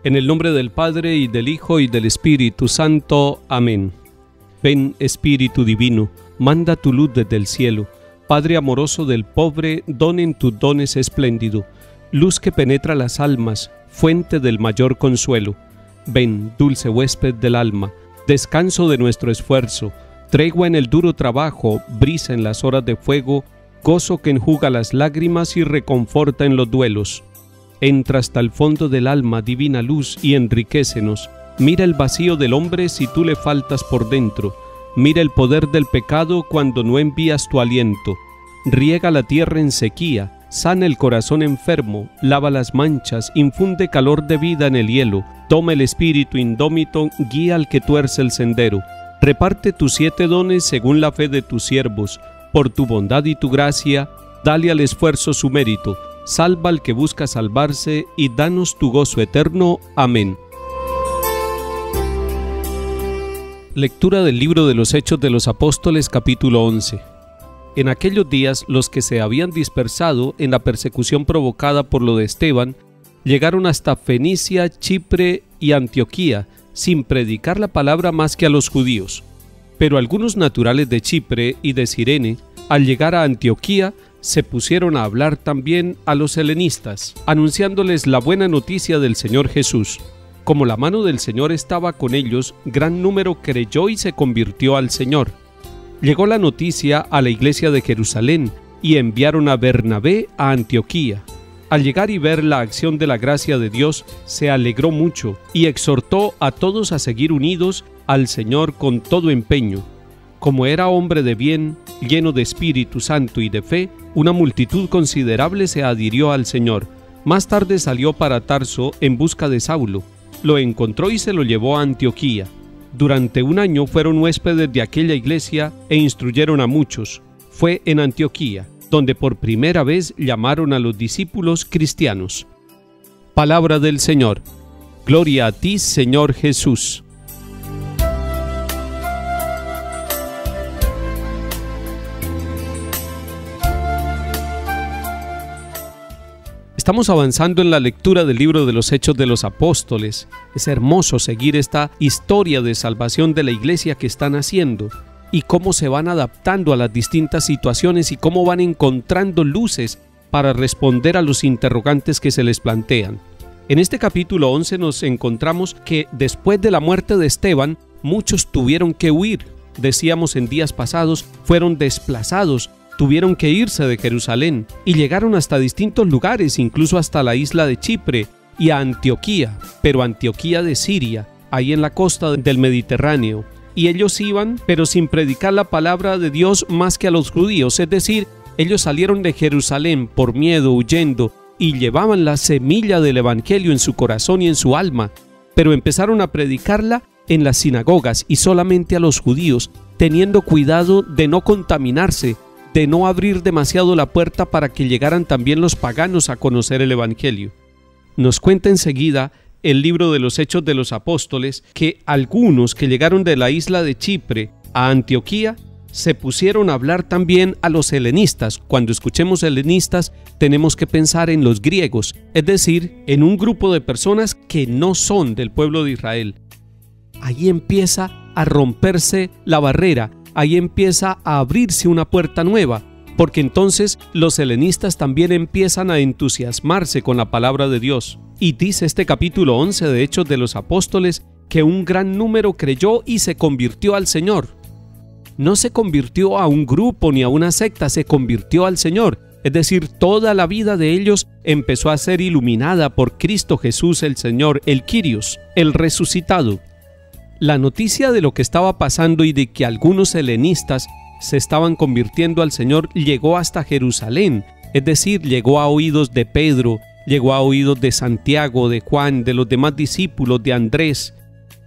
En el nombre del Padre, y del Hijo, y del Espíritu Santo. Amén. Ven, Espíritu Divino, manda tu luz desde el cielo. Padre amoroso del pobre, don en tus dones espléndido. Luz que penetra las almas, fuente del mayor consuelo. Ven, dulce huésped del alma, descanso de nuestro esfuerzo, tregua en el duro trabajo, brisa en las horas de fuego, gozo que enjuga las lágrimas y reconforta en los duelos. Entra hasta el fondo del alma, divina luz, y enriquécenos. Mira el vacío del hombre si tú le faltas por dentro. Mira el poder del pecado cuando no envías tu aliento. Riega la tierra en sequía, sana el corazón enfermo, lava las manchas, infunde calor de vida en el hielo. Toma el espíritu indómito, guía al que tuerce el sendero. Reparte tus 7 dones según la fe de tus siervos. Por tu bondad y tu gracia, dale al esfuerzo su mérito. Salva al que busca salvarse y danos tu gozo eterno. Amén. Lectura del libro de los Hechos de los Apóstoles, capítulo 11. En aquellos días, los que se habían dispersado en la persecución provocada por lo de Esteban, llegaron hasta Fenicia, Chipre y Antioquía, sin predicar la palabra más que a los judíos. Pero algunos naturales de Chipre y de Cirene, al llegar a Antioquía, se pusieron a hablar también a los helenistas, anunciándoles la buena noticia del Señor Jesús. Como la mano del Señor estaba con ellos, gran número creyó y se convirtió al Señor. Llegó la noticia a la iglesia de Jerusalén y enviaron a Bernabé a Antioquía. Al llegar y ver la acción de la gracia de Dios, se alegró mucho y exhortó a todos a seguir unidos al Señor con todo empeño. Como era hombre de bien, lleno de Espíritu Santo y de fe, una multitud considerable se adhirió al Señor. Más tarde salió para Tarso en busca de Saulo. Lo encontró y se lo llevó a Antioquía. Durante un año fueron huéspedes de aquella iglesia e instruyeron a muchos. Fue en Antioquía donde por primera vez llamaron a los discípulos cristianos. Palabra del Señor. Gloria a ti, Señor Jesús. Estamos avanzando en la lectura del libro de los Hechos de los Apóstoles. Es hermoso seguir esta historia de salvación de la iglesia que están haciendo y cómo se van adaptando a las distintas situaciones y cómo van encontrando luces para responder a los interrogantes que se les plantean. En este capítulo 11 nos encontramos que después de la muerte de Esteban, muchos tuvieron que huir. Decíamos en días pasados, fueron desplazados. Tuvieron que irse de Jerusalén y llegaron hasta distintos lugares, incluso hasta la isla de Chipre y a Antioquía, pero Antioquía de Siria, ahí en la costa del Mediterráneo. Y ellos iban, pero sin predicar la palabra de Dios más que a los judíos, es decir, ellos salieron de Jerusalén por miedo, huyendo, y llevaban la semilla del evangelio en su corazón y en su alma, pero empezaron a predicarla en las sinagogas y solamente a los judíos, teniendo cuidado de no contaminarse, de no abrir demasiado la puerta para que llegaran también los paganos a conocer el evangelio. Nos cuenta enseguida el libro de los Hechos de los Apóstoles que algunos que llegaron de la isla de Chipre a Antioquía se pusieron a hablar también a los helenistas. Cuando escuchemos helenistas tenemos que pensar en los griegos, es decir, en un grupo de personas que no son del pueblo de Israel. Ahí empieza a romperse la barrera. Ahí empieza a abrirse una puerta nueva, porque entonces los helenistas también empiezan a entusiasmarse con la palabra de Dios. Y dice este capítulo 11 de Hechos de los Apóstoles que un gran número creyó y se convirtió al Señor. No se convirtió a un grupo ni a una secta, se convirtió al Señor. Es decir, toda la vida de ellos empezó a ser iluminada por Cristo Jesús el Señor, el Kyrios, el resucitado. La noticia de lo que estaba pasando y de que algunos helenistas se estaban convirtiendo al Señor llegó hasta Jerusalén, es decir, llegó a oídos de Pedro, llegó a oídos de Santiago, de Juan, de los demás discípulos, de Andrés,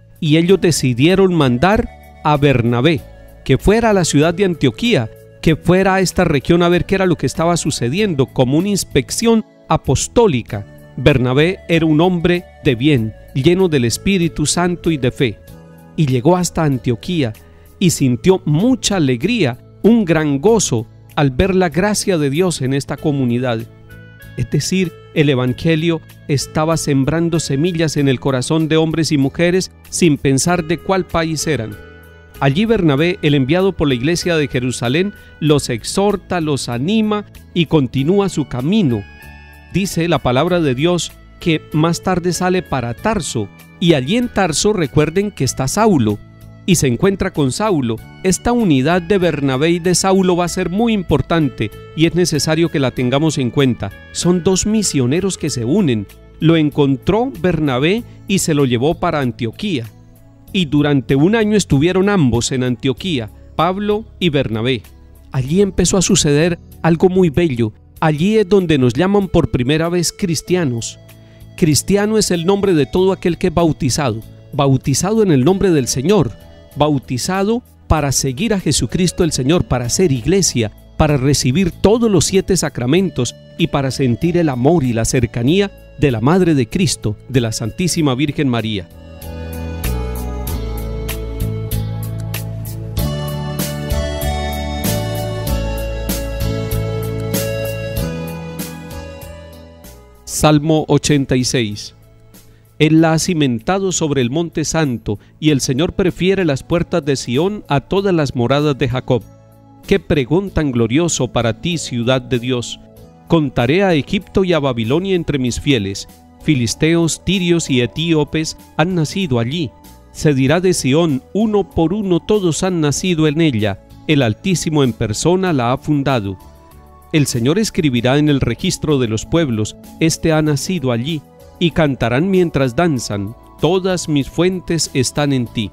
y ellos decidieron mandar a Bernabé, que fuera a la ciudad de Antioquía, que fuera a esta región a ver qué era lo que estaba sucediendo, como una inspección apostólica. Bernabé era un hombre de bien, lleno del Espíritu Santo y de fe. Y llegó hasta Antioquía y sintió mucha alegría, un gran gozo al ver la gracia de Dios en esta comunidad. Es decir, el Evangelio estaba sembrando semillas en el corazón de hombres y mujeres sin pensar de cuál país eran. Allí Bernabé, el enviado por la iglesia de Jerusalén, los exhorta, los anima y continúa su camino. Dice la palabra de Dios que más tarde sale para Tarso, y allí en Tarso recuerden que está Saulo, y se encuentra con Saulo. Esta unidad de Bernabé y de Saulo va a ser muy importante y es necesario que la tengamos en cuenta. Son dos misioneros que se unen. Lo encontró Bernabé y se lo llevó para Antioquía. Y durante un año estuvieron ambos en Antioquía, Pablo y Bernabé. Allí empezó a suceder algo muy bello. Allí es donde nos llaman por primera vez cristianos. Cristiano es el nombre de todo aquel que es bautizado. Bautizado en el nombre del Señor. Bautizado para seguir a Jesucristo el Señor, para ser iglesia, para recibir todos los 7 sacramentos y para sentir el amor y la cercanía de la Madre de Cristo, de la Santísima Virgen María. Salmo 86. Él la ha cimentado sobre el monte santo, y el Señor prefiere las puertas de Sión a todas las moradas de Jacob. ¡Qué pregón tan glorioso para ti, ciudad de Dios! Contaré a Egipto y a Babilonia entre mis fieles. Filisteos, tirios y etíopes han nacido allí. Se dirá de Sión, uno por uno todos han nacido en ella. El Altísimo en persona la ha fundado. El Señor escribirá en el registro de los pueblos, este ha nacido allí. Y cantarán mientras danzan, todas mis fuentes están en ti.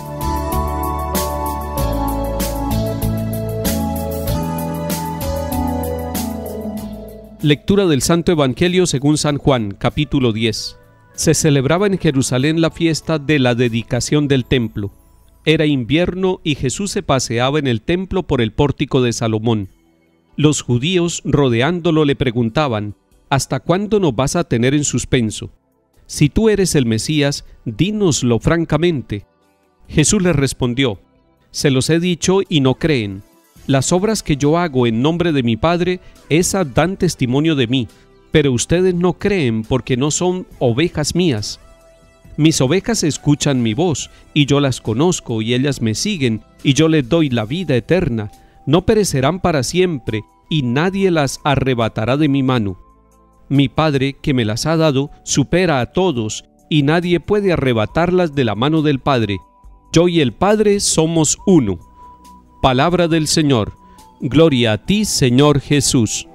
Lectura del Santo Evangelio según San Juan, capítulo 10. Se celebraba en Jerusalén la fiesta de la dedicación del templo. Era invierno y Jesús se paseaba en el templo por el pórtico de Salomón. Los judíos, rodeándolo, le preguntaban: ¿hasta cuándo nos vas a tener en suspenso? Si tú eres el Mesías, dínoslo francamente. Jesús les respondió: se los he dicho y no creen. Las obras que yo hago en nombre de mi Padre, esas dan testimonio de mí, pero ustedes no creen porque no son ovejas mías. Mis ovejas escuchan mi voz, y yo las conozco, y ellas me siguen, y yo les doy la vida eterna. No perecerán para siempre, y nadie las arrebatará de mi mano. Mi Padre, que me las ha dado, supera a todos, y nadie puede arrebatarlas de la mano del Padre. Yo y el Padre somos uno. Palabra del Señor. Gloria a ti, Señor Jesús.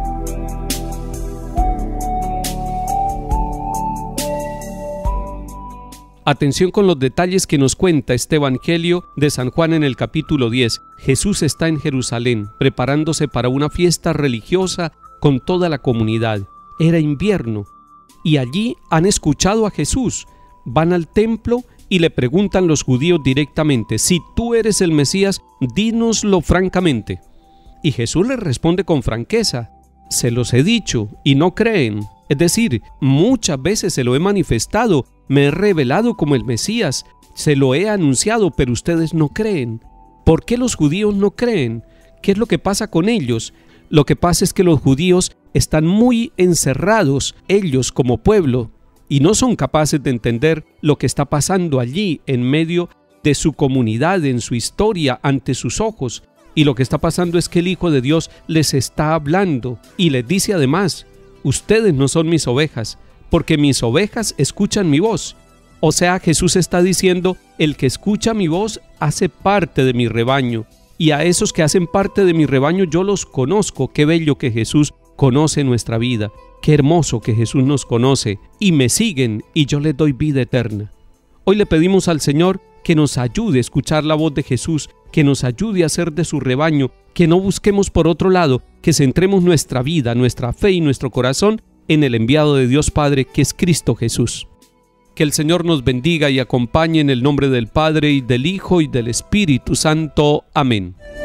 Atención con los detalles que nos cuenta este Evangelio de San Juan en el capítulo 10. Jesús está en Jerusalén, preparándose para una fiesta religiosa con toda la comunidad. Era invierno, y allí han escuchado a Jesús. Van al templo y le preguntan los judíos directamente: si tú eres el Mesías, dínoslo francamente. Y Jesús les responde con franqueza: se los he dicho y no creen. Es decir, muchas veces se lo he manifestado, me he revelado como el Mesías, se lo he anunciado, pero ustedes no creen. ¿Por qué los judíos no creen? ¿Qué es lo que pasa con ellos? Lo que pasa es que los judíos están muy encerrados, ellos como pueblo, y no son capaces de entender lo que está pasando allí en medio de su comunidad, en su historia, ante sus ojos. Y lo que está pasando es que el Hijo de Dios les está hablando y les dice además: ustedes no son mis ovejas, porque mis ovejas escuchan mi voz. O sea, Jesús está diciendo: el que escucha mi voz hace parte de mi rebaño, y a esos que hacen parte de mi rebaño yo los conozco. Qué bello que Jesús conoce nuestra vida, qué hermoso que Jesús nos conoce, y me siguen y yo les doy vida eterna. Hoy le pedimos al Señor que nos ayude a escuchar la voz de Jesús, que nos ayude a ser de su rebaño, que no busquemos por otro lado, que centremos nuestra vida, nuestra fe y nuestro corazón en el enviado de Dios Padre, que es Cristo Jesús. Que el Señor nos bendiga y acompañe en el nombre del Padre, y del Hijo, y del Espíritu Santo. Amén.